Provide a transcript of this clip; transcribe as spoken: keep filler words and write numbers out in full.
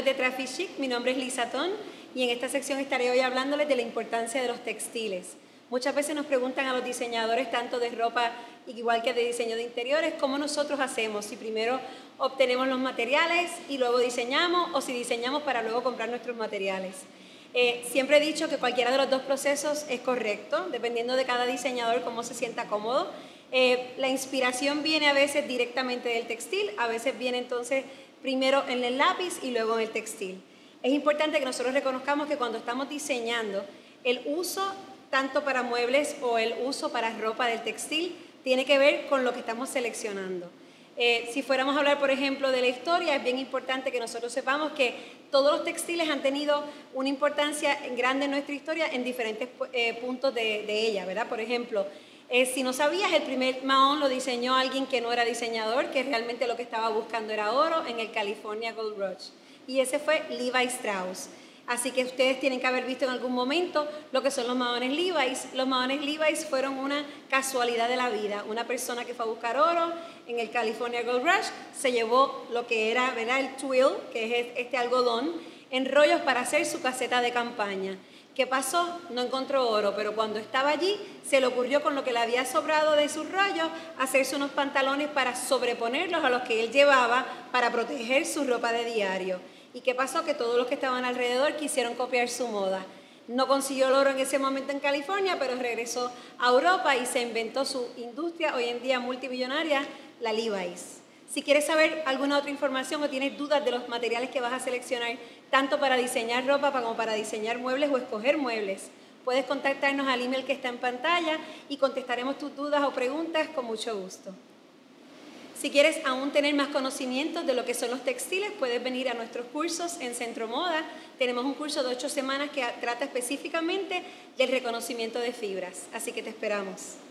de Traffic Chic, mi nombre es Lisa Ton y en esta sección estaré hoy hablándoles de la importancia de los textiles. Muchas veces nos preguntan a los diseñadores tanto de ropa igual que de diseño de interiores, ¿cómo nosotros hacemos? Si primero obtenemos los materiales y luego diseñamos o si diseñamos para luego comprar nuestros materiales. Eh, siempre he dicho que cualquiera de los dos procesos es correcto, dependiendo de cada diseñador cómo se sienta cómodo. Eh, la inspiración viene a veces directamente del textil, a veces viene entonces primero en el lápiz y luego en el textil. Es importante que nosotros reconozcamos que cuando estamos diseñando, el uso tanto para muebles o el uso para ropa del textil tiene que ver con lo que estamos seleccionando. Eh, si fuéramos a hablar, por ejemplo, de la historia, es bien importante que nosotros sepamos que todos los textiles han tenido una importancia grande en nuestra historia en diferentes eh, puntos de, de ella, ¿verdad? Por ejemplo, eh, si no sabías, el primer mahón lo diseñó alguien que no era diseñador, que realmente lo que estaba buscando era oro en el California Gold Rush. Y ese fue Levi Strauss. Así que ustedes tienen que haber visto en algún momento lo que son los mahones Levi's. Los mahones Levi's fueron una casualidad de la vida. Una persona que fue a buscar oro en el California Gold Rush se llevó lo que era, ¿verdad?, el twill, que es este algodón, en rollos para hacer su caseta de campaña. ¿Qué pasó? No encontró oro, pero cuando estaba allí se le ocurrió con lo que le había sobrado de sus rollos hacerse unos pantalones para sobreponerlos a los que él llevaba para proteger su ropa de diario. ¿Y qué pasó? Que todos los que estaban alrededor quisieron copiar su moda. No consiguió el oro en ese momento en California, pero regresó a Europa y se inventó su industria, hoy en día multimillonaria, la Levi's. Si quieres saber alguna otra información o tienes dudas de los materiales que vas a seleccionar, tanto para diseñar ropa como para diseñar muebles o escoger muebles, puedes contactarnos al email que está en pantalla y contestaremos tus dudas o preguntas con mucho gusto. Si quieres aún tener más conocimientos de lo que son los textiles, puedes venir a nuestros cursos en Centro Moda. Tenemos un curso de ocho semanas que trata específicamente del reconocimiento de fibras, así que te esperamos.